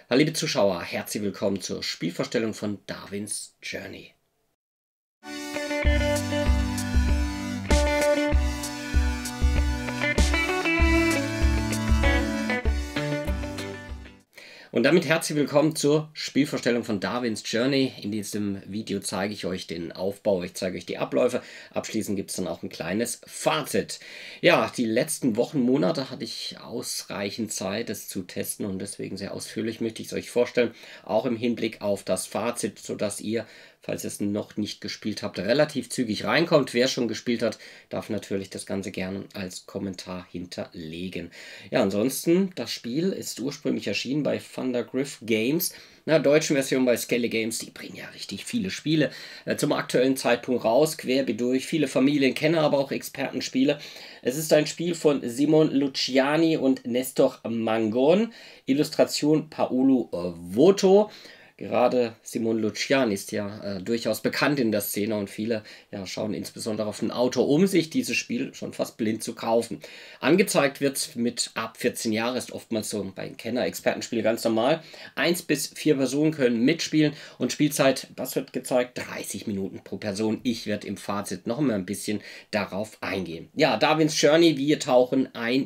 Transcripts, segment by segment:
Hallo liebe Zuschauer, herzlich willkommen zur Spielvorstellung von Darwin's Journey. Und damit herzlich willkommen zur Spielvorstellung von Darwin's Journey. In diesem Video zeige ich euch den Aufbau, ich zeige euch die Abläufe. Abschließend gibt es dann auch ein kleines Fazit. Ja, die letzten Wochen, Monate hatte ich ausreichend Zeit, es zu testen und deswegen sehr ausführlich möchte ich es euch vorstellen. Auch im Hinblick auf das Fazit, sodass ihr, falls ihr es noch nicht gespielt habt, relativ zügig reinkommt. Wer schon gespielt hat, darf natürlich das Ganze gerne als Kommentar hinterlegen. Ja, ansonsten, das Spiel ist ursprünglich erschienen bei Thundergriff Games, einer deutschen Version bei Skelly Games. Die bringen ja richtig viele Spiele zum aktuellen Zeitpunkt raus, querbeet durch, viele Familienkenner, aber auch Expertenspiele. Es ist ein Spiel von Simon Luciani und Nestor Mangon, Illustration Paolo Voto. Gerade Simon Luciani ist ja durchaus bekannt in der Szene und viele schauen insbesondere auf den Autor, um sich dieses Spiel schon fast blind zu kaufen. Angezeigt wird es mit ab 14 Jahren, ist oftmals so bei Kenner-Expertenspielen ganz normal. 1 bis 4 Personen können mitspielen und Spielzeit, was wird gezeigt? 30 Minuten pro Person. Ich werde im Fazit noch mal ein bisschen darauf eingehen. Ja, Darwin's Journey, wir tauchen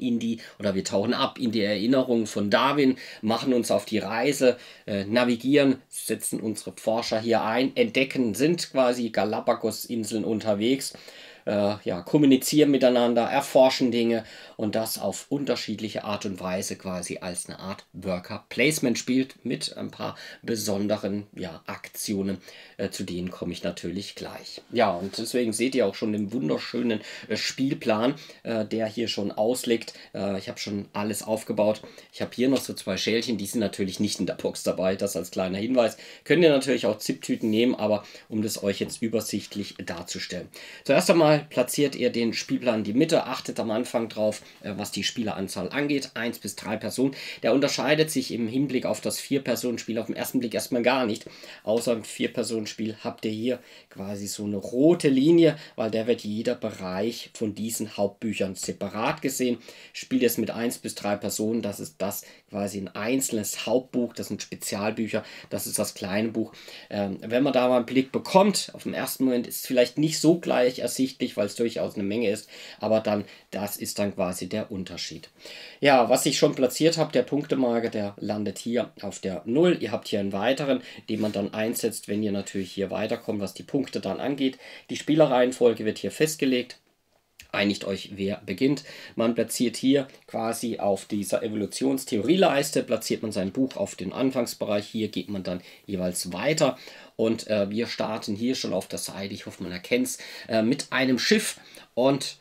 wir tauchen ab in die Erinnerungen von Darwin, machen uns auf die Reise, navigieren, setzen unsere Forscher hier ein, entdecken, sind quasi Galapagos-Inseln unterwegs, kommunizieren miteinander, erforschen Dinge und das auf unterschiedliche Art und Weise quasi als eine Art Worker Placement spielt mit ein paar besonderen Aktionen, zu denen komme ich natürlich gleich. Ja, und deswegen seht ihr auch schon den wunderschönen Spielplan, der hier schon ausliegt. Ich habe schon alles aufgebaut. Ich habe hier noch so 2 Schälchen, die sind natürlich nicht in der Box dabei, das als kleiner Hinweis. Könnt ihr natürlich auch Zip-Tüten nehmen, aber um das euch jetzt übersichtlich darzustellen. Zuerst einmal platziert ihr den Spielplan in die Mitte, achtet am Anfang drauf, was die Spieleranzahl angeht, 1 bis 3 Personen. Der unterscheidet sich im Hinblick auf das 4-Personen-Spiel auf den ersten Blick erstmal gar nicht. Außer im 4-Personen-Spiel habt ihr hier quasi so eine rote Linie, weil der wird jeder Bereich von diesen Hauptbüchern separat gesehen. Spielt es mit 1 bis 3 Personen, das ist das quasi ein einzelnes Hauptbuch, das sind Spezialbücher, das ist das kleine Buch. Wenn man da mal einen Blick bekommt, auf den ersten Moment ist es vielleicht nicht so gleich ersichtlich, weil es durchaus eine Menge ist, aber dann, das ist dann quasi der Unterschied. Ja, was ich schon platziert habe, der Punktemarker, der landet hier auf der 0. Ihr habt hier einen weiteren, den man dann einsetzt, wenn ihr natürlich hier weiterkommt, was die Punkte dann angeht. Die Spielerreihenfolge wird hier festgelegt. Einigt euch, wer beginnt. Man platziert hier quasi auf dieser Evolutionstheorieleiste, platziert man sein Buch auf den Anfangsbereich. Hier geht man dann jeweils weiter und wir starten hier schon auf der Seite, ich hoffe man erkennt es, mit einem Schiff. Und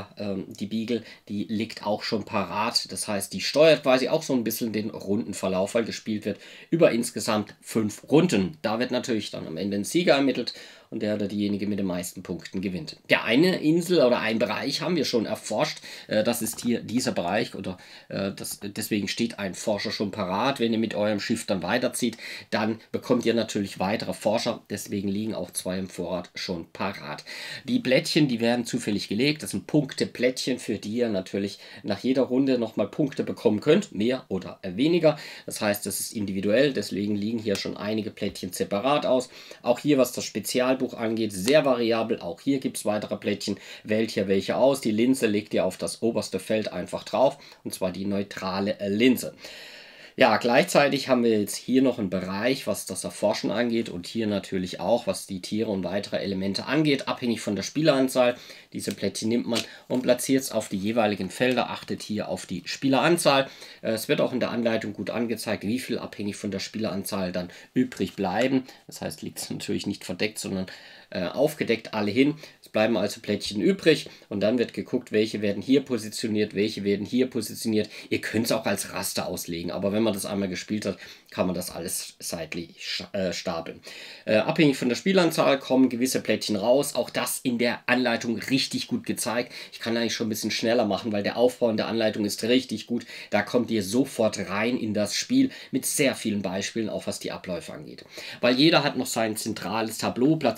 die Beagle, die liegt auch schon parat. Das heißt, die steuert quasi auch so ein bisschen den Rundenverlauf, weil gespielt wird über insgesamt 5 Runden. Da wird natürlich dann am Ende ein Sieger ermittelt und der oder diejenige mit den meisten Punkten gewinnt. Ja, eine Insel oder ein Bereich haben wir schon erforscht. Das ist hier dieser Bereich deswegen steht ein Forscher schon parat. Wenn ihr mit eurem Schiff dann weiterzieht, dann bekommt ihr natürlich weitere Forscher. Deswegen liegen auch 2 im Vorrat schon parat. Die Plättchen, die werden zufällig gelegt. Das sind Punkteplättchen, für die ihr natürlich nach jeder Runde nochmal Punkte bekommen könnt, mehr oder weniger. Das heißt, das ist individuell, deswegen liegen hier schon einige Plättchen separat aus. Auch hier, was das Spezialbuch angeht, sehr variabel. Auch hier gibt es weitere Plättchen. Wählt hier welche aus. Die Linse legt ihr auf das oberste Feld einfach drauf, und zwar die neutrale Linse. Ja, gleichzeitig haben wir jetzt hier noch einen Bereich, was das Erforschen angeht und hier natürlich auch, was die Tiere und weitere Elemente angeht, abhängig von der Spieleranzahl. Diese Plättchen nimmt man und platziert es auf die jeweiligen Felder, achtet hier auf die Spieleranzahl. Es wird auch in der Anleitung gut angezeigt, wie viel abhängig von der Spieleranzahl dann übrig bleiben. Das heißt, liegt es natürlich nicht verdeckt, sondern aufgedeckt alle hin. Es bleiben also Plättchen übrig und dann wird geguckt, welche werden hier positioniert, welche werden hier positioniert. Ihr könnt es auch als Raster auslegen, aber wenn man das einmal gespielt hat, kann man das alles seitlich stapeln. Abhängig von der Spielanzahl kommen gewisse Plättchen raus. Auch das in der Anleitung richtig gut gezeigt. Ich kann eigentlich schon ein bisschen schneller machen, weil der Aufbau in der Anleitung ist richtig gut. Da kommt ihr sofort rein in das Spiel mit sehr vielen Beispielen, auch was die Abläufe angeht. Weil jeder hat noch sein zentrales Tableau, platziert seine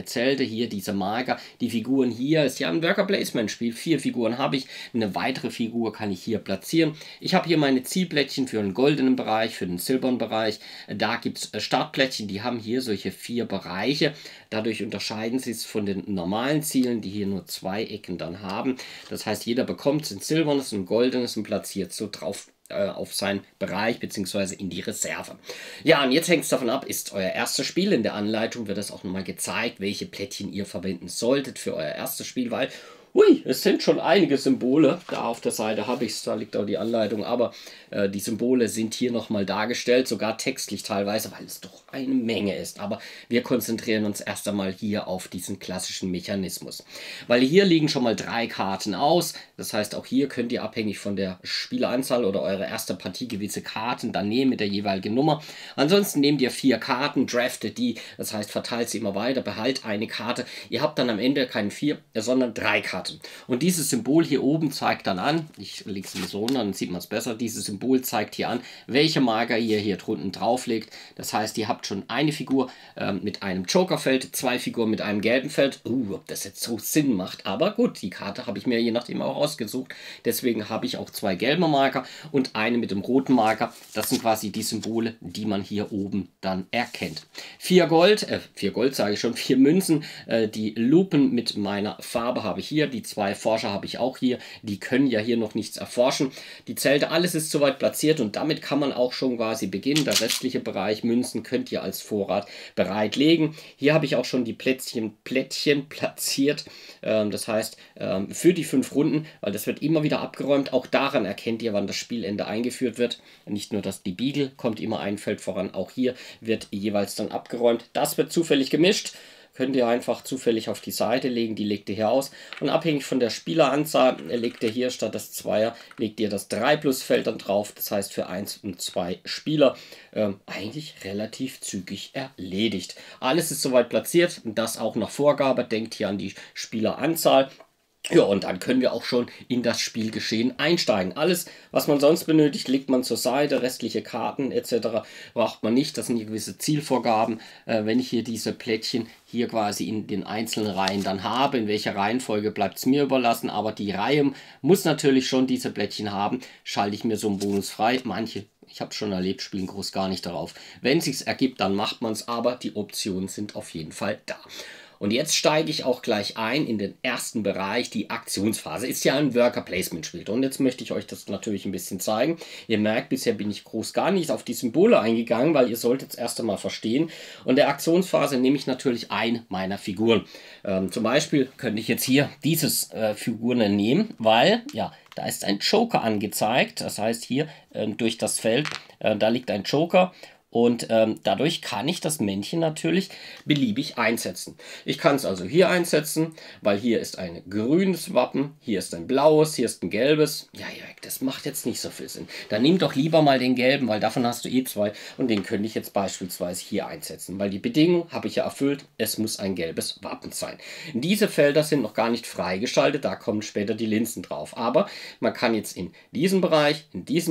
kleine Zelte, hier diese Marker, die Figuren hier, ist ja ein Worker Placement Spiel, 4 Figuren habe ich, eine weitere Figur kann ich hier platzieren. Ich habe hier meine Zielplättchen für den goldenen Bereich, für den silbernen Bereich, da gibt es Startplättchen, die haben hier solche 4 Bereiche, dadurch unterscheiden sie es von den normalen Zielen, die hier nur 2 Ecken dann haben. Das heißt, jeder bekommt ein silbernes, ein goldenes und platziert so drauf auf seinen Bereich bzw. in die Reserve. Ja, und jetzt hängt es davon ab, ist euer erstes Spiel. In der Anleitung wird es auch nochmal gezeigt, welche Plättchen ihr verwenden solltet für euer erstes Spiel, weil hui, es sind schon einige Symbole. Da auf der Seite habe ich es, da liegt auch die Anleitung. Aber die Symbole sind hier nochmal dargestellt, sogar textlich teilweise, weil es doch eine Menge ist. Aber wir konzentrieren uns erst einmal hier auf diesen klassischen Mechanismus. Weil hier liegen schon mal 3 Karten aus. Das heißt, auch hier könnt ihr abhängig von der Spieleranzahl oder eurer ersten Partie gewisse Karten dann nehmen mit der jeweiligen Nummer. Ansonsten nehmt ihr 4 Karten, draftet die. Das heißt, verteilt sie immer weiter, behaltet eine Karte. Ihr habt dann am Ende keine 4, sondern 3 Karten. Und dieses Symbol hier oben zeigt dann an, ich lege es mal so runter, dann sieht man es besser, dieses Symbol zeigt hier an, welche Marker ihr hier drunten drauflegt. Das heißt, ihr habt schon eine Figur mit einem Jokerfeld, 2 Figuren mit einem gelben Feld. Ob das jetzt so Sinn macht, aber gut, die Karte habe ich mir je nachdem auch ausgesucht. Deswegen habe ich auch 2 gelbe Marker und eine mit dem roten Marker. Das sind quasi die Symbole, die man hier oben dann erkennt. 4 Gold sage ich schon, 4 Münzen. Die Lupen mit meiner Farbe habe ich hier. Die 2 Forscher habe ich auch hier. Die können ja hier noch nichts erforschen. Die Zelte, alles ist soweit platziert und damit kann man auch schon quasi beginnen. Der restliche Bereich Münzen könnt ihr als Vorrat bereitlegen. Hier habe ich auch schon die Plättchen platziert. Das heißt, für die 5 Runden, weil das wird immer wieder abgeräumt. Auch daran erkennt ihr, wann das Spielende eingeführt wird. Nicht nur, dass die Beagle kommt immer ein Feld voran, auch hier wird jeweils dann abgeräumt. Das wird zufällig gemischt. Könnt ihr einfach zufällig auf die Seite legen, die legt ihr hier aus. Und abhängig von der Spieleranzahl legt ihr hier statt das 2er, legt ihr das 3+ Feld dann drauf. Das heißt für 1 und 2 Spieler eigentlich relativ zügig erledigt. Alles ist soweit platziert, das auch nach Vorgabe. Denkt hier an die Spieleranzahl. Ja, und dann können wir auch schon in das Spielgeschehen einsteigen. Alles, was man sonst benötigt, legt man zur Seite. Restliche Karten etc. braucht man nicht. Das sind hier gewisse Zielvorgaben. Wenn ich hier diese Plättchen hier quasi in den einzelnen Reihen dann habe, in welcher Reihenfolge bleibt es mir überlassen. Aber die Reihe muss natürlich schon diese Plättchen haben. Schalte ich mir so einen Bonus frei. Manche, ich habe es schon erlebt, spielen groß gar nicht darauf. Wenn es sich ergibt, dann macht man es. Aber die Optionen sind auf jeden Fall da. Und jetzt steige ich auch gleich ein in den ersten Bereich, die Aktionsphase. Ist ja ein Worker Placement Spiel. Und jetzt möchte ich euch das natürlich ein bisschen zeigen. Ihr merkt, bisher bin ich groß gar nicht auf die Symbole eingegangen, weil ihr solltet es erst einmal verstehen. Und der Aktionsphase nehme ich natürlich eine meiner Figuren. Zum Beispiel könnte ich jetzt hier dieses Figuren nehmen, weil, ja, da ist ein Joker angezeigt. Das heißt hier durch das Feld, da liegt ein Joker. Und dadurch kann ich das Männchen natürlich beliebig einsetzen. Ich kann es also hier einsetzen, weil hier ist ein grünes Wappen, hier ist ein blaues, hier ist ein gelbes. Ja, das macht jetzt nicht so viel Sinn. Dann nimm doch lieber mal den gelben, weil davon hast du eh 2 und den könnte ich jetzt beispielsweise hier einsetzen. Weil die Bedingung habe ich ja erfüllt, es muss ein gelbes Wappen sein. Diese Felder sind noch gar nicht freigeschaltet, da kommen später die Linsen drauf. Aber man kann jetzt in diesem Bereich,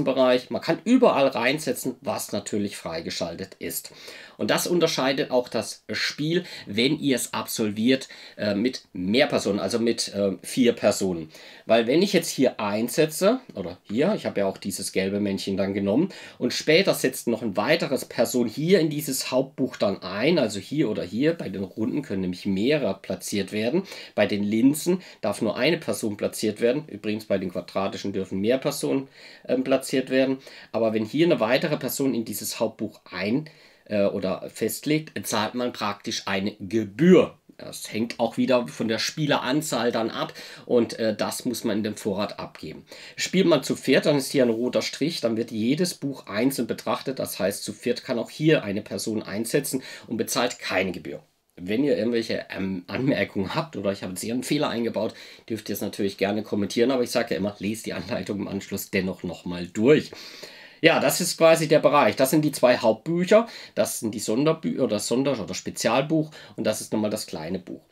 man kann überall reinsetzen, was natürlich freigeschaltet ist. Und das unterscheidet auch das Spiel, wenn ihr es absolviert mit mehr Personen, also mit 4 Personen. Weil wenn ich jetzt hier einsetze, oder hier, ich habe ja auch dieses gelbe Männchen dann genommen, und später setzt noch ein weiteres Person hier in dieses Hauptbuch dann ein, also hier oder hier, bei den Runden können nämlich mehrere platziert werden. Bei den Linsen darf nur eine Person platziert werden. Übrigens bei den quadratischen dürfen mehr Personen platziert werden. Aber wenn hier eine weitere Person in dieses Hauptbuch oder festlegt, zahlt man praktisch eine Gebühr. Das hängt auch wieder von der Spieleranzahl dann ab und das muss man in dem Vorrat abgeben. Spielt man zu viert, dann ist hier ein roter Strich, dann wird jedes Buch einzeln betrachtet. Das heißt, zu viert kann auch hier eine Person einsetzen und bezahlt keine Gebühr. Wenn ihr irgendwelche Anmerkungen habt oder ich habe jetzt hier einen Fehler eingebaut, dürft ihr es natürlich gerne kommentieren, aber ich sage ja immer, lest die Anleitung im Anschluss dennoch nochmal durch. Ja, das ist quasi der Bereich. Das sind die 2 Hauptbücher. Das sind die Sonderbücher oder oder Spezialbuch und das ist nochmal das kleine Buch.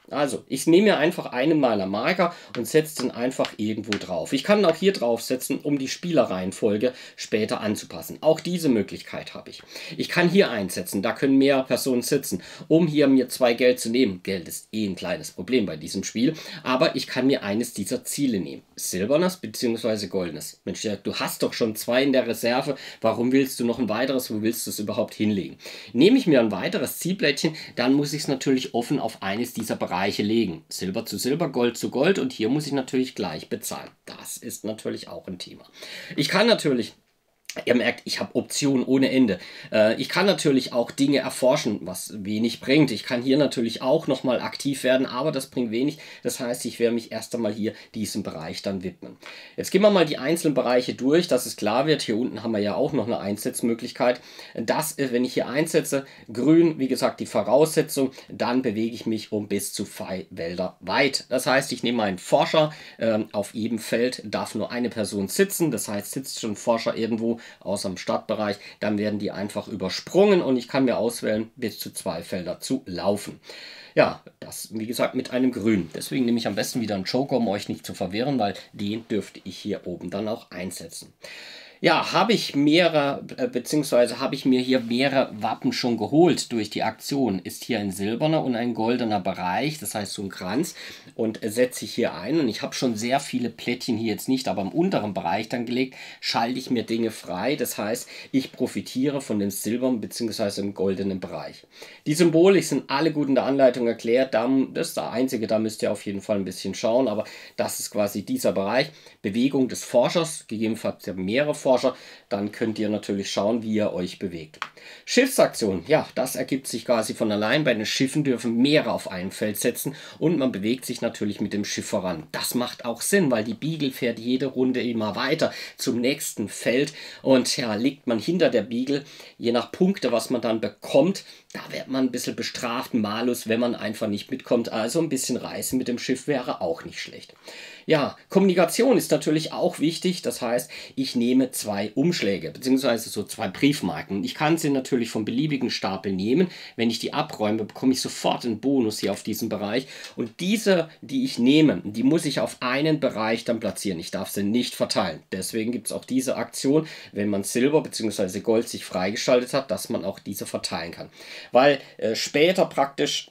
Also, ich nehme mir einfach einen meiner Marker und setze den einfach irgendwo drauf. Ich kann auch hier drauf setzen, um die Spielerreihenfolge später anzupassen. Auch diese Möglichkeit habe ich. Ich kann hier einsetzen, da können mehr Personen sitzen, um hier mir 2 Geld zu nehmen. Geld ist eh ein kleines Problem bei diesem Spiel, aber ich kann mir eines dieser Ziele nehmen. Silbernes bzw. goldenes. Mensch, ja, du hast doch schon 2 in der Reserve, warum willst du noch ein weiteres, wo willst du es überhaupt hinlegen? Nehme ich mir ein weiteres Zielplättchen, dann muss ich es natürlich offen auf eines dieser Bereiche legen. Silber zu Silber, Gold zu Gold und hier muss ich natürlich gleich bezahlen. Das ist natürlich auch ein Thema. Ich kann natürlich... Ihr merkt, ich habe Optionen ohne Ende. Ich kann natürlich auch Dinge erforschen, was wenig bringt. Ich kann hier natürlich auch nochmal aktiv werden, aber das bringt wenig. Das heißt, ich werde mich erst einmal hier diesem Bereich dann widmen. Jetzt gehen wir mal die einzelnen Bereiche durch, dass es klar wird. Hier unten haben wir ja auch noch eine Einsetzmöglichkeit. Das ist, wenn ich hier einsetze, grün, wie gesagt, die Voraussetzung, dann bewege ich mich um bis zu 2 Wälder weit. Das heißt, ich nehme einen Forscher, auf jedem Feld darf nur eine Person sitzen. Das heißt, sitzt schon ein Forscher irgendwo außer im Startbereich, dann werden die einfach übersprungen und ich kann mir auswählen, bis zu 2 Felder zu laufen. Ja, das wie gesagt mit einem Grün. Deswegen nehme ich am besten wieder einen Joker, um euch nicht zu verwirren, weil den dürfte ich hier oben dann auch einsetzen. Ja, habe ich mehrere, beziehungsweise habe ich mir hier mehrere Wappen schon geholt durch die Aktion. Ist hier ein silberner und ein goldener Bereich, das heißt so ein Kranz. Und setze ich hier ein und ich habe schon sehr viele Plättchen hier jetzt nicht, aber im unteren Bereich dann gelegt, schalte ich mir Dinge frei. Das heißt, ich profitiere von dem silbernen beziehungsweise im goldenen Bereich. Die Symbole sind alle gut in der Anleitung erklärt. Das ist der einzige, da müsst ihr auf jeden Fall ein bisschen schauen, aber das ist quasi dieser Bereich. Bewegung des Forschers, gegebenenfalls mehrere Forscher, dann könnt ihr natürlich schauen, wie ihr euch bewegt. Schiffsaktion, ja, das ergibt sich quasi von allein. Bei den Schiffen dürfen mehrere auf ein Feld setzen und man bewegt sich natürlich mit dem Schiff voran. Das macht auch Sinn, weil die Beagle fährt jede Runde immer weiter zum nächsten Feld und ja, liegt man hinter der Beagle, je nach Punkte, was man dann bekommt, da wird man ein bisschen bestraft, Malus, wenn man einfach nicht mitkommt. Also ein bisschen Reisen mit dem Schiff wäre auch nicht schlecht. Ja, Kommunikation ist natürlich auch wichtig. Das heißt, ich nehme 2 Umschläge, beziehungsweise so 2 Briefmarken. Ich kann sie natürlich vom beliebigen Stapel nehmen. Wenn ich die abräume, bekomme ich sofort einen Bonus hier auf diesem Bereich. Und diese, die ich nehme, die muss ich auf einen Bereich dann platzieren. Ich darf sie nicht verteilen. Deswegen gibt es auch diese Aktion, wenn man Silber bzw. Gold sich freigeschaltet hat, dass man auch diese verteilen kann. Weil später praktisch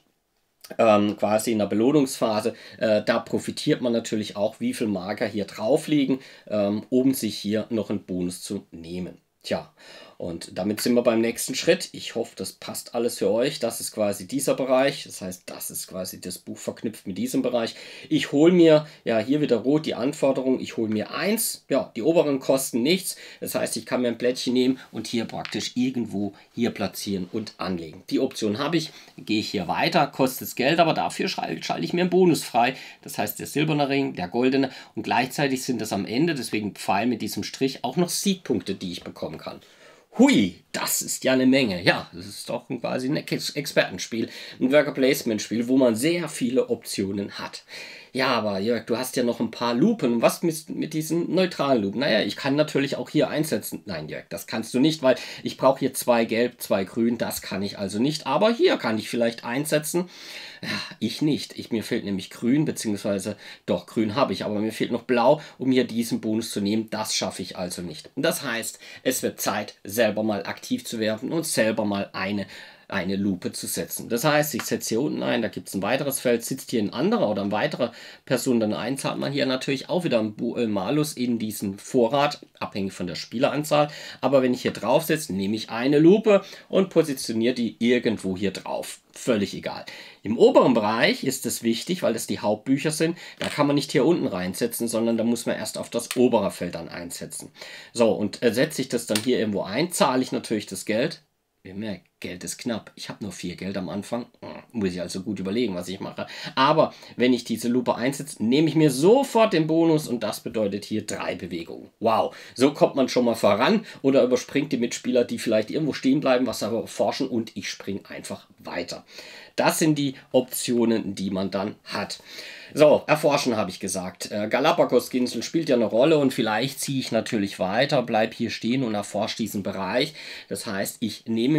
quasi in der Belohnungsphase, da profitiert man natürlich auch, wie viel Marker hier drauf liegen, um sich hier noch einen Bonus zu nehmen. Tja, und damit sind wir beim nächsten Schritt. Ich hoffe, das passt alles für euch. Das ist quasi dieser Bereich. Das heißt, das ist quasi das Buch verknüpft mit diesem Bereich. Ich hole mir, ja, hier wieder rot die Anforderung. Ich hole mir 1. Ja, die oberen kosten nichts. Das heißt, ich kann mir ein Plättchen nehmen und hier praktisch irgendwo hier platzieren und anlegen. Die Option habe ich. Gehe ich hier weiter, kostet es Geld, aber dafür schalte ich mir einen Bonus frei. Das heißt, der silberne Ring, der goldene und gleichzeitig sind es am Ende, deswegen Pfeil mit diesem Strich, auch noch Siegpunkte, die ich bekommen kann. Hui, das ist ja eine Menge. Ja, das ist doch quasi ein Expertenspiel, ein Worker-Placement-Spiel, wo man sehr viele Optionen hat. Ja, aber Jörg, du hast ja noch ein paar Lupen. Was mit diesen neutralen Lupen? Naja, ich kann natürlich auch hier einsetzen. Nein, Jörg, das kannst du nicht, weil ich brauche hier 2 Gelb, 2 Grün. Das kann ich also nicht. Aber hier kann ich vielleicht einsetzen. Ja, ich nicht. Mir fehlt nämlich Grün, beziehungsweise doch, Grün habe ich, aber mir fehlt noch Blau, um hier diesen Bonus zu nehmen. Das schaffe ich also nicht. Das heißt, es wird Zeit, selber mal aktiv zu werden und selber mal eine Lupe zu setzen. Das heißt, ich setze hier unten ein, da gibt es ein weiteres Feld, sitzt hier ein anderer oder eine weitere Person dann ein, zahlt man hier natürlich auch wieder einen Malus in diesen Vorrat, abhängig von der Spieleranzahl. Aber wenn ich hier drauf setze, nehme ich eine Lupe und positioniere die irgendwo hier drauf. Völlig egal. Im oberen Bereich ist es wichtig, weil das die Hauptbücher sind, da kann man nicht hier unten reinsetzen, sondern da muss man erst auf das obere Feld dann einsetzen. So, und setze ich das dann hier irgendwo ein, zahle ich natürlich das Geld. Ihr merkt, Geld ist knapp. Ich habe nur 4 Geld am Anfang. Muss ich also gut überlegen, was ich mache. Aber wenn ich diese Lupe einsetze, nehme ich mir sofort den Bonus und das bedeutet hier 3 Bewegungen. Wow, so kommt man schon mal voran oder überspringt die Mitspieler, die vielleicht irgendwo stehen bleiben, was aber forschen und ich springe einfach weiter. Das sind die Optionen, die man dann hat. So, erforschen habe ich gesagt. Galapagos-Insel spielt ja eine Rolle und vielleicht ziehe ich natürlich weiter, bleibe hier stehen und erforsche diesen Bereich. Das heißt, ich nehme mir quasi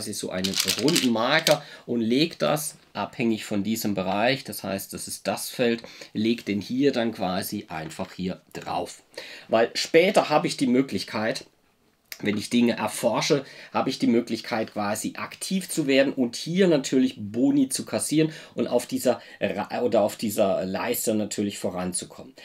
quasi so einen runden Marker und lege das abhängig von diesem Bereich, das heißt, das ist das Feld, lege den hier dann quasi einfach hier drauf. Weil später habe ich die Möglichkeit, wenn ich Dinge erforsche, habe ich die Möglichkeit quasi aktiv zu werden und hier natürlich Boni zu kassieren und auf dieser Leiste natürlich voranzukommen.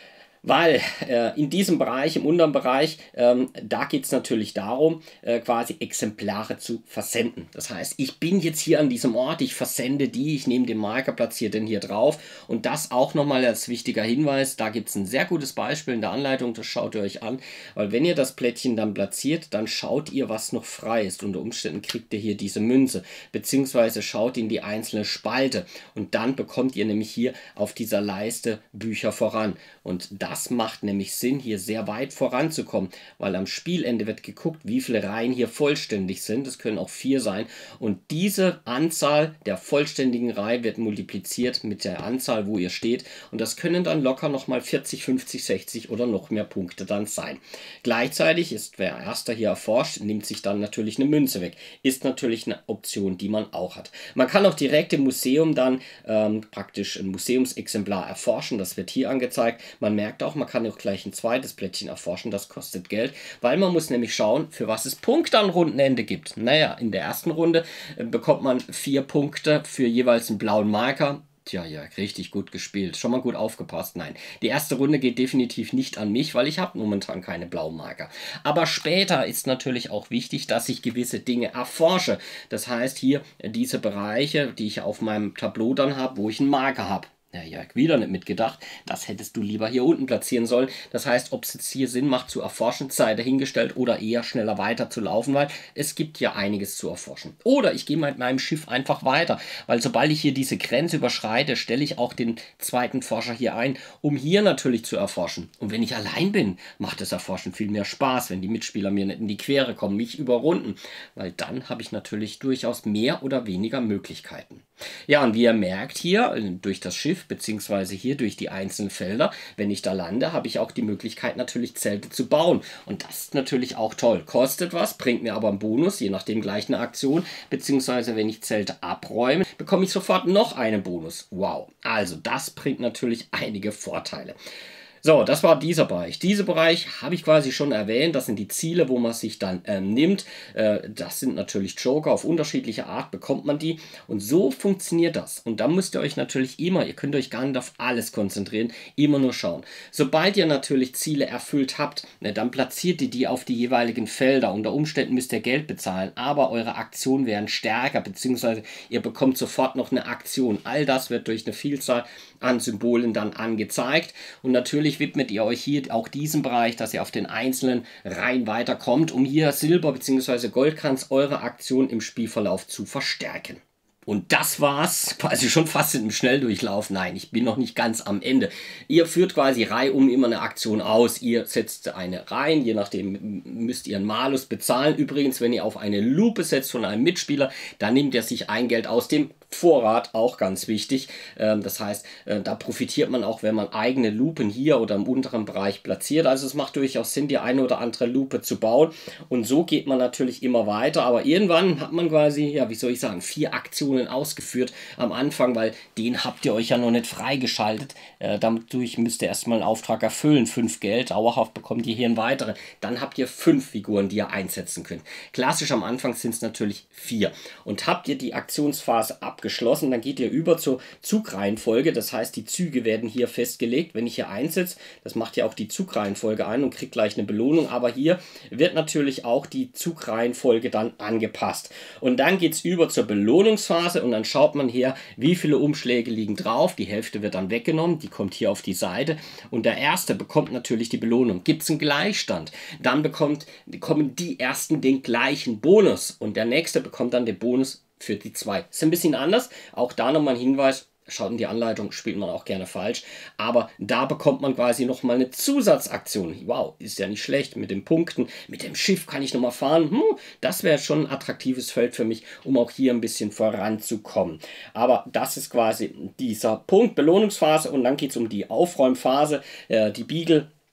Weil in diesem Bereich, im unteren Bereich, da geht es natürlich darum, quasi Exemplare zu versenden. Das heißt, ich bin jetzt hier an diesem Ort, ich versende die, ich nehme den Marker, platziere den hier drauf. Und das auch nochmal als wichtiger Hinweis, da gibt es ein sehr gutes Beispiel in der Anleitung, das schaut ihr euch an. Weil wenn ihr das Plättchen dann platziert, dann schaut ihr, was noch frei ist. Unter Umständen kriegt ihr hier diese Münze, beziehungsweise schaut in die einzelne Spalte. Und dann bekommt ihr nämlich hier auf dieser Leiste Bücher voran. Und das macht nämlich Sinn, hier sehr weit voranzukommen, weil am Spielende wird geguckt, wie viele Reihen hier vollständig sind. Es können auch 4 sein. Und diese Anzahl der vollständigen Reihe wird multipliziert mit der Anzahl, wo ihr steht. Und das können dann locker nochmal 40, 50, 60 oder noch mehr Punkte dann sein. Gleichzeitig ist, wer Erster hier erforscht, nimmt sich dann natürlich eine Münze weg. Ist natürlich eine Option, die man auch hat. Man kann auch direkt im Museum dann praktisch ein Museumsexemplar erforschen. Das wird hier angezeigt. Man merkt auch, man kann auch gleich ein zweites Plättchen erforschen, das kostet Geld, weil man muss nämlich schauen, für was es Punkte am Rundenende gibt. Naja, in der ersten Runde bekommt man 4 Punkte für jeweils einen blauen Marker. Tja, ja, richtig gut gespielt. Schon mal gut aufgepasst. Nein, die erste Runde geht definitiv nicht an mich, weil ich habe momentan keine blauen Marker. Aber später ist natürlich auch wichtig, dass ich gewisse Dinge erforsche. Das heißt, hier diese Bereiche, die ich auf meinem Tableau dann habe, wo ich einen Marker habe. Ja, wieder nicht mitgedacht. Das hättest du lieber hier unten platzieren sollen. Das heißt, ob es jetzt hier Sinn macht zu erforschen, sei dahingestellt oder eher schneller weiter zu laufen, weil es gibt ja einiges zu erforschen. Oder ich gehe mit meinem Schiff einfach weiter, weil sobald ich hier diese Grenze überschreite, stelle ich auch den zweiten Forscher hier ein, um hier natürlich zu erforschen. Und wenn ich allein bin, macht das Erforschen viel mehr Spaß, wenn die Mitspieler mir nicht in die Quere kommen, mich überrunden, weil dann habe ich natürlich durchaus mehr oder weniger Möglichkeiten. Ja, und wie ihr merkt hier, durch das Schiff, beziehungsweise hier durch die einzelnen Felder, wenn ich da lande, habe ich auch die Möglichkeit natürlich Zelte zu bauen. Und das ist natürlich auch toll. Kostet was, bringt mir aber einen Bonus, je nachdem gleich eine Aktion, beziehungsweise wenn ich Zelte abräume, bekomme ich sofort noch einen Bonus. Wow, also das bringt natürlich einige Vorteile. So, das war dieser Bereich. Dieser Bereich habe ich quasi schon erwähnt. Das sind die Ziele, wo man sich dann nimmt. Das sind natürlich Joker. Auf unterschiedliche Art bekommt man die. Und so funktioniert das. Und da müsst ihr euch natürlich immer, ihr könnt euch gar nicht auf alles konzentrieren, immer nur schauen. Sobald ihr natürlich Ziele erfüllt habt, dann platziert ihr die auf die jeweiligen Felder. Unter Umständen müsst ihr Geld bezahlen, aber eure Aktionen werden stärker, beziehungsweise ihr bekommt sofort noch eine Aktion. All das wird durch eine Vielzahl an Symbolen dann angezeigt. Und natürlich widmet ihr euch hier auch diesem Bereich, dass ihr auf den einzelnen Reihen weiterkommt, um hier Silber- bzw. Goldkranz eure Aktion im Spielverlauf zu verstärken. Und das war's, quasi schon fast im Schnelldurchlauf. Nein, ich bin noch nicht ganz am Ende. Ihr führt quasi reihum immer eine Aktion aus. Ihr setzt eine rein, je nachdem müsst ihr einen Malus bezahlen. Übrigens, wenn ihr auf eine Lupe setzt von einem Mitspieler, dann nimmt er sich ein Geld aus dem Vorrat, auch ganz wichtig. Das heißt, da profitiert man auch, wenn man eigene Lupen hier oder im unteren Bereich platziert. Also es macht durchaus Sinn, die eine oder andere Lupe zu bauen. Und so geht man natürlich immer weiter. Aber irgendwann hat man quasi, ja, wie soll ich sagen, 4 Aktionen ausgeführt am Anfang, weil den habt ihr euch ja noch nicht freigeschaltet. Dadurch müsst ihr erstmal einen Auftrag erfüllen. 5 Geld, dauerhaft bekommt ihr hier einen weiteren. Dann habt ihr 5 Figuren, die ihr einsetzen könnt. Klassisch am Anfang sind es natürlich 4. Und habt ihr die Aktionsphase abgeschlossen, dann geht ihr über zur Zugreihenfolge. Das heißt, die Züge werden hier festgelegt. Wenn ich hier einsetze, das macht ja auch die Zugreihenfolge ein und kriegt gleich eine Belohnung. Aber hier wird natürlich auch die Zugreihenfolge dann angepasst. Und dann geht es über zur Belohnungsphase und dann schaut man hier, wie viele Umschläge liegen drauf. Die Hälfte wird dann weggenommen, die kommt hier auf die Seite. Und der Erste bekommt natürlich die Belohnung. Gibt es einen Gleichstand, dann bekommen die Ersten den gleichen Bonus. Und der Nächste bekommt dann den Bonus für die 2. Ist ein bisschen anders. Auch da nochmal ein Hinweis. Schaut in die Anleitung, spielt man auch gerne falsch. Aber da bekommt man quasi nochmal eine Zusatzaktion. Wow, ist ja nicht schlecht mit den Punkten. Mit dem Schiff kann ich nochmal fahren. Das wäre schon ein attraktives Feld für mich, um auch hier ein bisschen voranzukommen. Aber das ist quasi dieser Punkt, Belohnungsphase. Und dann geht es um die Aufräumphase. Die Beagle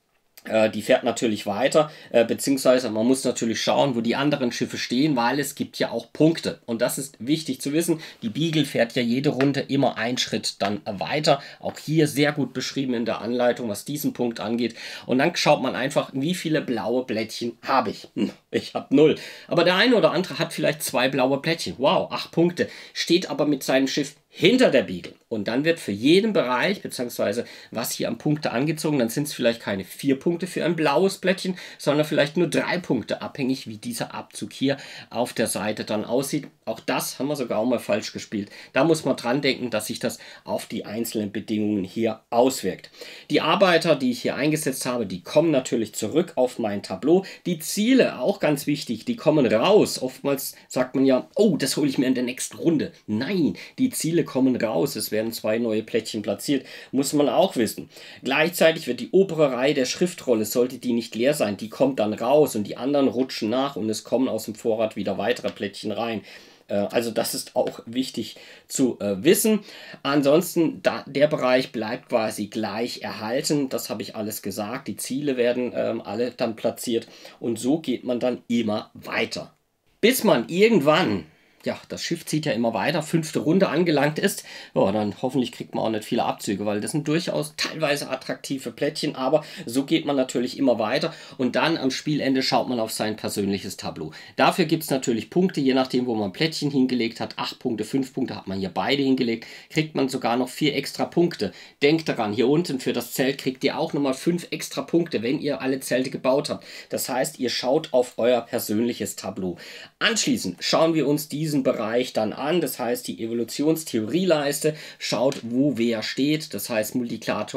Die fährt natürlich weiter, beziehungsweise man muss natürlich schauen, wo die anderen Schiffe stehen, weil es gibt ja auch Punkte. Und das ist wichtig zu wissen. Die Beagle fährt ja jede Runde immer einen Schritt dann weiter. Auch hier sehr gut beschrieben in der Anleitung, was diesen Punkt angeht. Und dann schaut man einfach, wie viele blaue Plättchen habe ich. Ich habe 0. Aber der eine oder andere hat vielleicht 2 blaue Plättchen. Wow, 8 Punkte. Steht aber mit seinem Schiff hinter der Beagle. Und dann wird für jeden Bereich, beziehungsweise was hier am Punkte angezogen, dann sind es vielleicht keine 4 Punkte für ein blaues Plättchen, sondern vielleicht nur 3 Punkte, abhängig wie dieser Abzug hier auf der Seite dann aussieht. Auch das haben wir sogar auch mal falsch gespielt. Da muss man dran denken, dass sich das auf die einzelnen Bedingungen hier auswirkt. Die Arbeiter, die ich hier eingesetzt habe, die kommen natürlich zurück auf mein Tableau. Die Ziele, auch ganz wichtig, die kommen raus. Oftmals sagt man ja, oh, das hole ich mir in der nächsten Runde. Nein, die Ziele kommen raus. Es werden 2 neue Plättchen platziert. Muss man auch wissen. Gleichzeitig wird die obere Reihe der Schriftrolle, sollte die nicht leer sein, die kommt dann raus und die anderen rutschen nach und es kommen aus dem Vorrat wieder weitere Plättchen rein. Also das ist auch wichtig zu wissen. Ansonsten, der Bereich bleibt quasi gleich erhalten. Das habe ich alles gesagt. Die Ziele werden alle dann platziert und so geht man dann immer weiter. Bis man irgendwann, ja, das Schiff zieht ja immer weiter, 5. Runde angelangt ist, ja, dann hoffentlich kriegt man auch nicht viele Abzüge, weil das sind durchaus teilweise attraktive Plättchen, aber so geht man natürlich immer weiter und dann am Spielende schaut man auf sein persönliches Tableau. Dafür gibt es natürlich Punkte, je nachdem, wo man Plättchen hingelegt hat, 8 Punkte, 5 Punkte hat man hier beide hingelegt, kriegt man sogar noch 4 extra Punkte. Denkt daran, hier unten für das Zelt kriegt ihr auch nochmal 5 extra Punkte, wenn ihr alle Zelte gebaut habt. Das heißt, ihr schaut auf euer persönliches Tableau. Anschließend schauen wir uns diesen Bereich dann an, das heißt die Evolutionstheorieleiste, schaut wo wer steht, das heißt Multiplikator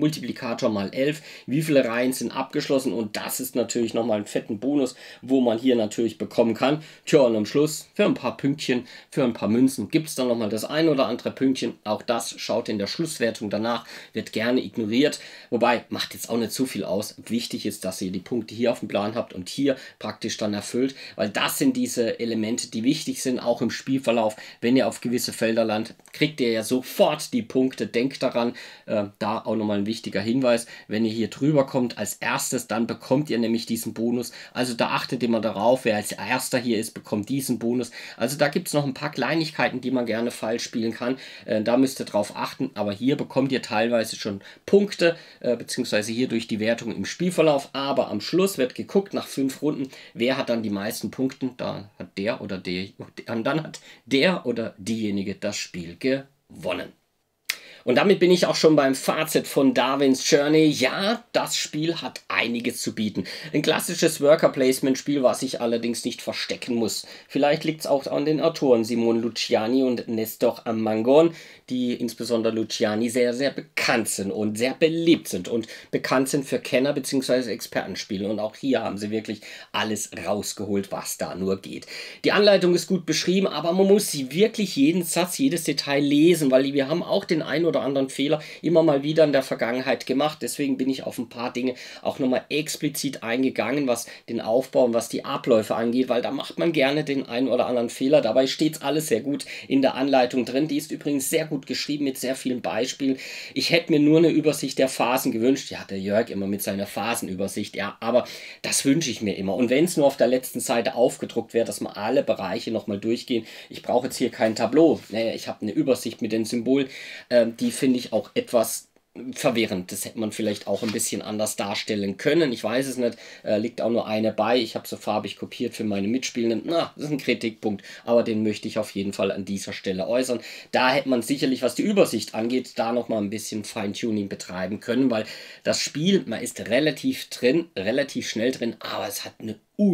mal 11, wie viele Reihen sind abgeschlossen und das ist natürlich nochmal einen fetten Bonus, wo man hier natürlich bekommen kann. Tja, und am Schluss für ein paar Pünktchen, für ein paar Münzen gibt es dann nochmal das ein oder andere Pünktchen, auch das schaut in der Schlusswertung danach, wird gerne ignoriert, wobei macht jetzt auch nicht so viel aus, wichtig ist, dass ihr die Punkte hier auf dem Plan habt und hier praktisch dann erfüllt, weil das sind diese Elemente, die wichtig sind, auch im Spielverlauf. Wenn ihr auf gewisse Felder landet, kriegt ihr ja sofort die Punkte. Denkt daran, da auch nochmal ein wichtiger Hinweis, wenn ihr hier drüber kommt als erstes, dann bekommt ihr nämlich diesen Bonus. Also da achtet immer darauf, wer als erster hier ist, bekommt diesen Bonus. Also da gibt es noch ein paar Kleinigkeiten, die man gerne falsch spielen kann. Da müsst ihr drauf achten, aber hier bekommt ihr teilweise schon Punkte, beziehungsweise hier durch die Wertung im Spielverlauf. Aber am Schluss wird geguckt nach 5 Runden, wer hat dann die meisten Punkte. Da hat der oder der und dann hat der oder diejenige das Spiel gewonnen. Und damit bin ich auch schon beim Fazit von Darwin's Journey. Ja, das Spiel hat einiges zu bieten. Ein klassisches Worker-Placement-Spiel, was ich allerdings nicht verstecken muss. Vielleicht liegt es auch an den Autoren Simone Luciani und Nestor Mangon, die insbesondere Luciani sehr, sehr bekannt sind und sehr beliebt sind und bekannt sind für Kenner- bzw. Expertenspiele. Und auch hier haben sie wirklich alles rausgeholt, was da nur geht. Die Anleitung ist gut beschrieben, aber man muss sie wirklich jeden Satz, jedes Detail lesen, weil wir haben auch den einen oder anderen Fehler immer mal wieder in der Vergangenheit gemacht. Deswegen bin ich auf ein paar Dinge auch nochmal explizit eingegangen, was den Aufbau und was die Abläufe angeht, weil da macht man gerne den einen oder anderen Fehler. Dabei steht alles sehr gut in der Anleitung drin. Die ist übrigens sehr gut geschrieben mit sehr vielen Beispielen. Ich hätte mir nur eine Übersicht der Phasen gewünscht. Ja, der Jörg immer mit seiner Phasenübersicht. Ja, aber das wünsche ich mir immer. Und wenn es nur auf der letzten Seite aufgedruckt wäre, dass wir alle Bereiche nochmal durchgehen. Ich brauche jetzt hier kein Tableau. Naja, ich habe eine Übersicht mit den Symbolen. Die finde ich auch etwas verwirrend. Das hätte man vielleicht auch ein bisschen anders darstellen können. Ich weiß es nicht. Liegt auch nur eine bei. Ich habe so farbig kopiert für meine Mitspielenden. Na, das ist ein Kritikpunkt, aber den möchte ich auf jeden Fall an dieser Stelle äußern. Da hätte man sicherlich, was die Übersicht angeht, da nochmal ein bisschen Feintuning betreiben können, weil das Spiel, man ist relativ schnell drin, aber es hat eine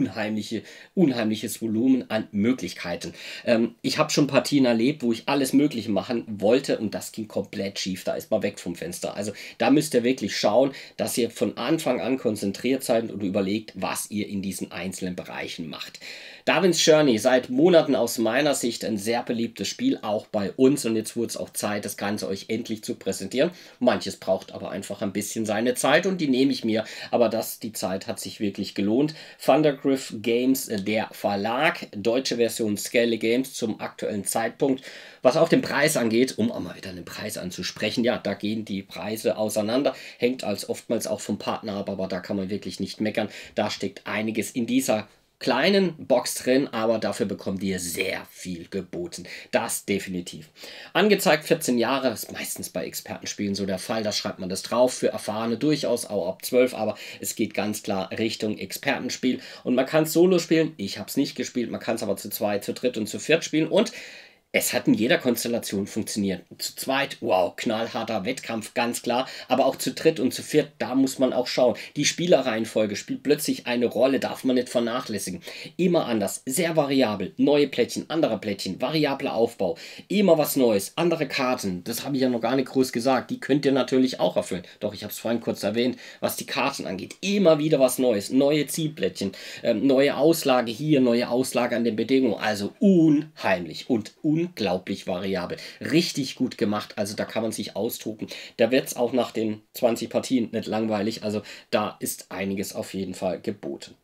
unheimliches Volumen an Möglichkeiten. Ich habe schon Partien erlebt, wo ich alles Mögliche machen wollte und das ging komplett schief. Da ist man weg vom Fenster. Also da müsst ihr wirklich schauen, dass ihr von Anfang an konzentriert seid und überlegt, was ihr in diesen einzelnen Bereichen macht. Darwin's Journey, seit Monaten aus meiner Sicht ein sehr beliebtes Spiel, auch bei uns. Und jetzt wurde es auch Zeit, das Ganze euch endlich zu präsentieren. Manches braucht aber einfach ein bisschen seine Zeit und die nehme ich mir. Aber die Zeit hat sich wirklich gelohnt. Thundergriff Games, der Verlag, deutsche Version Scale Games zum aktuellen Zeitpunkt. Was auch den Preis angeht, um auch mal wieder einen Preis anzusprechen, ja, da gehen die Preise auseinander. Hängt als oftmals auch vom Partner ab, aber da kann man wirklich nicht meckern. Da steckt einiges in dieser kleinen Box drin, aber dafür bekommt ihr sehr viel geboten. Das definitiv. Angezeigt 14 Jahre, ist meistens bei Expertenspielen so der Fall, da schreibt man das drauf, für Erfahrene durchaus auch ab 12, aber es geht ganz klar Richtung Expertenspiel und man kann es solo spielen, ich habe es nicht gespielt, man kann es aber zu zweit, zu dritt und zu viert spielen und es hat in jeder Konstellation funktioniert. Zu zweit, wow, knallharter Wettkampf, ganz klar. Aber auch zu dritt und zu viert, da muss man auch schauen. Die Spielerreihenfolge spielt plötzlich eine Rolle, darf man nicht vernachlässigen. Immer anders, sehr variabel. Neue Plättchen, andere Plättchen, variabler Aufbau. Immer was Neues, andere Karten. Das habe ich ja noch gar nicht groß gesagt. Die könnt ihr natürlich auch erfüllen. Doch, ich habe es vorhin kurz erwähnt, was die Karten angeht. Immer wieder was Neues. Neue Zielplättchen, neue Auslage hier, neue Auslage an den Bedingungen. Also unheimlich und unglaublich variabel. Richtig gut gemacht, also da kann man sich austoben. Da wird es auch nach den 20 Partien nicht langweilig, also da ist einiges auf jeden Fall geboten.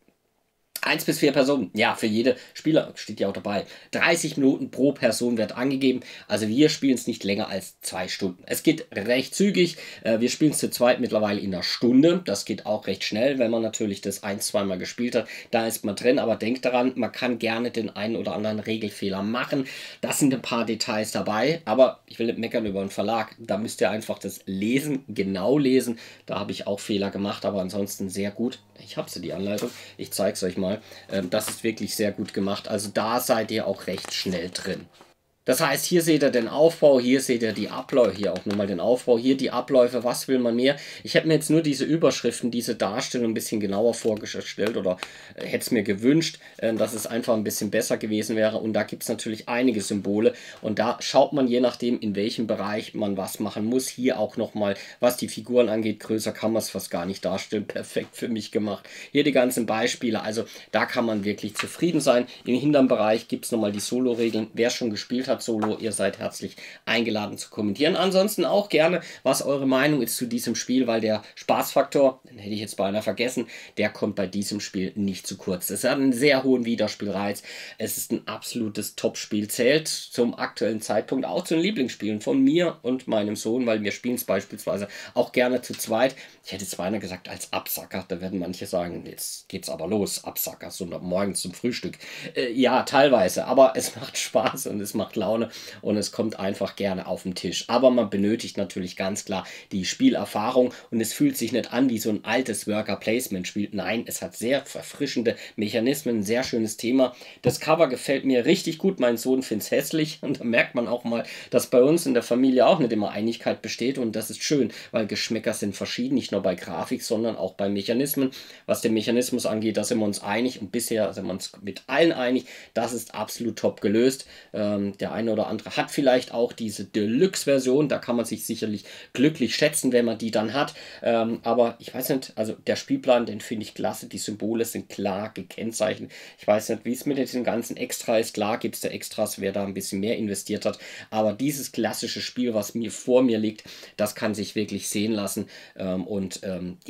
1 bis 4 Personen, ja, für jede Spieler, steht ja auch dabei. 30 Minuten pro Person wird angegeben. Also wir spielen es nicht länger als 2 Stunden. Es geht recht zügig. Wir spielen es zu zweit mittlerweile in einer Stunde. Das geht auch recht schnell, wenn man natürlich das 1-2 Mal gespielt hat. Da ist man drin, aber denkt daran, man kann gerne den einen oder anderen Regelfehler machen. Das sind ein paar Details dabei, aber ich will nicht meckern über einen Verlag. Da müsst ihr einfach das lesen, genau lesen. Da habe ich auch Fehler gemacht, aber ansonsten sehr gut. Ich habe sie, die Anleitung. Ich zeige es euch mal. Das ist wirklich sehr gut gemacht. Also da seid ihr auch recht schnell drin. Das heißt, hier seht ihr den Aufbau, hier seht ihr die Abläufe, hier auch nochmal den Aufbau, hier die Abläufe, was will man mehr? Ich hätte mir jetzt nur diese Überschriften, diese Darstellung ein bisschen genauer vorgestellt oder hätte es mir gewünscht, dass es einfach ein bisschen besser gewesen wäre und da gibt es natürlich einige Symbole und da schaut man je nachdem, in welchem Bereich man was machen muss, hier auch nochmal, was die Figuren angeht, größer kann man es fast gar nicht darstellen, perfekt für mich gemacht. Hier die ganzen Beispiele, also da kann man wirklich zufrieden sein. Im hinteren Bereich gibt es nochmal die Solo-Regeln, wer schon gespielt hat, Solo, ihr seid herzlich eingeladen zu kommentieren. Ansonsten auch gerne, was eure Meinung ist zu diesem Spiel, weil der Spaßfaktor, den hätte ich jetzt beinahe vergessen, der kommt bei diesem Spiel nicht zu kurz. Es hat einen sehr hohen Wiederspielreiz. Es ist ein absolutes Top-Spiel, zählt zum aktuellen Zeitpunkt auch zu den Lieblingsspielen von mir und meinem Sohn, weil wir spielen es beispielsweise auch gerne zu zweit. Ich hätte es beinahe gesagt als Absacker, da werden manche sagen, jetzt geht's aber los, Absacker, so morgens zum Frühstück. Ja, teilweise, aber es macht Spaß und es macht Laune und es kommt einfach gerne auf den Tisch. Aber man benötigt natürlich ganz klar die Spielerfahrung und es fühlt sich nicht an wie so ein altes Worker-Placement-Spiel. Nein, es hat sehr verfrischende Mechanismen, ein sehr schönes Thema. Das Cover gefällt mir richtig gut, mein Sohn findet es hässlich und da merkt man auch mal, dass bei uns in der Familie auch nicht immer Einigkeit besteht und das ist schön, weil Geschmäcker sind verschieden, nicht nur bei Grafik, sondern auch bei Mechanismen. Was den Mechanismus angeht, da sind wir uns einig und bisher sind wir uns mit allen einig, das ist absolut top gelöst. Der eine oder andere hat vielleicht auch diese Deluxe-Version, da kann man sich sicherlich glücklich schätzen, wenn man die dann hat, aber ich weiß nicht, also der Spielplan, den finde ich klasse, die Symbole sind klar gekennzeichnet, ich weiß nicht, wie es mit den ganzen Extras ist, klar gibt es da Extras, wer da ein bisschen mehr investiert hat, aber dieses klassische Spiel, was vor mir liegt, das kann sich wirklich sehen lassen und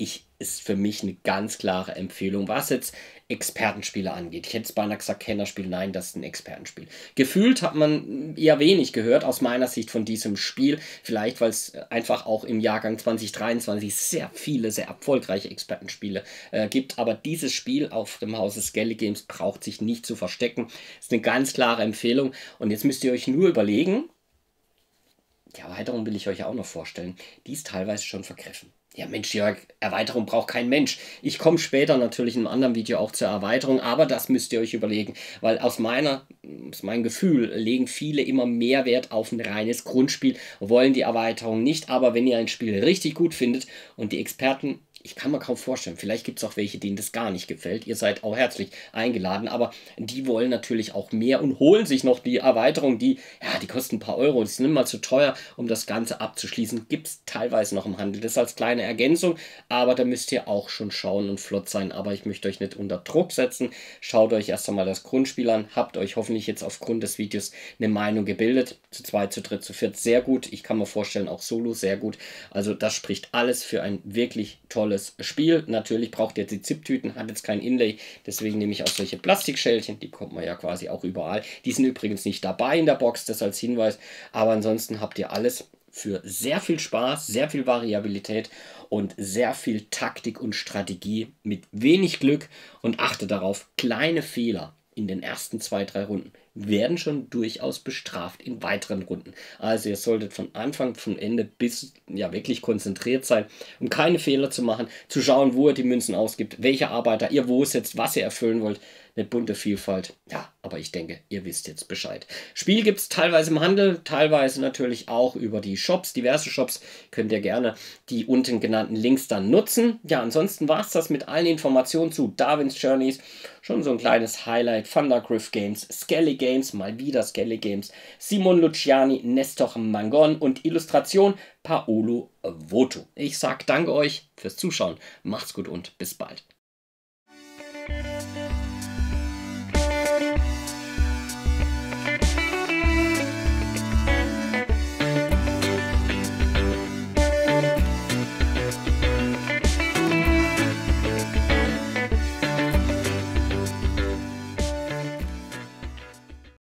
ist für mich eine ganz klare Empfehlung, was jetzt Expertenspiele angeht. Ich hätte es beinahe gesagt, Kennerspiel, nein, das ist ein Expertenspiel. Gefühlt hat man eher wenig gehört aus meiner Sicht von diesem Spiel, vielleicht weil es einfach auch im Jahrgang 2023 sehr viele, sehr erfolgreiche Expertenspiele gibt, aber dieses Spiel auf dem Hause Scale Games braucht sich nicht zu verstecken. Ist eine ganz klare Empfehlung und jetzt müsst ihr euch nur überlegen, die Erweiterung will ich euch auch noch vorstellen, die ist teilweise schon vergriffen. Ja Mensch, Jörg, Erweiterung braucht kein Mensch. Ich komme später natürlich in einem anderen Video auch zur Erweiterung, aber das müsst ihr euch überlegen, weil aus meinem Gefühl legen viele immer mehr Wert auf ein reines Grundspiel, wollen die Erweiterung nicht, aber wenn ihr ein Spiel richtig gut findet und die Experten ich kann mir kaum vorstellen, vielleicht gibt es auch welche, denen das gar nicht gefällt. Ihr seid auch herzlich eingeladen, aber die wollen natürlich auch mehr und holen sich noch die Erweiterung, die kosten ein paar Euro, die sind nicht mal zu teuer, um das Ganze abzuschließen. Gibt es teilweise noch im Handel. Das als kleine Ergänzung, aber da müsst ihr auch schon schauen und flott sein. Aber ich möchte euch nicht unter Druck setzen. Schaut euch erst einmal das Grundspiel an, habt euch hoffentlich jetzt aufgrund des Videos eine Meinung gebildet. Zu zweit, zu dritt, zu viert sehr gut. Ich kann mir vorstellen, auch solo sehr gut. Also das spricht alles für ein wirklich tolles Spiel. Natürlich braucht ihr die Zip-Tüten, hat jetzt kein Inlay, deswegen nehme ich auch solche Plastikschälchen, die bekommt man ja quasi auch überall. Die sind übrigens nicht dabei in der Box, das als Hinweis, aber ansonsten habt ihr alles für sehr viel Spaß, sehr viel Variabilität und sehr viel Taktik und Strategie mit wenig Glück, und achtet darauf, kleine Fehler in den ersten 2, 3 Runden werden schon durchaus bestraft in weiteren Runden. Also ihr solltet von Anfang, von Ende bis ja wirklich konzentriert sein, um keine Fehler zu machen, zu schauen, wo ihr die Münzen ausgibt, welche Arbeiter ihr wo setzt, was ihr erfüllen wollt. Eine bunte Vielfalt. Ja, aber ich denke, ihr wisst jetzt Bescheid. Spiel gibt es teilweise im Handel, teilweise natürlich auch über die Shops, diverse Shops. Könnt ihr gerne die unten genannten Links dann nutzen. Ja, ansonsten war es das mit allen Informationen zu Darwin's Journeys. Schon so ein kleines Highlight. Thundergriff Games, Skelly Games, mal wieder Skelly Games, Simon Luciani, Nestor Mangon und Illustration Paolo Voto. Ich sag danke euch fürs Zuschauen. Macht's gut und bis bald.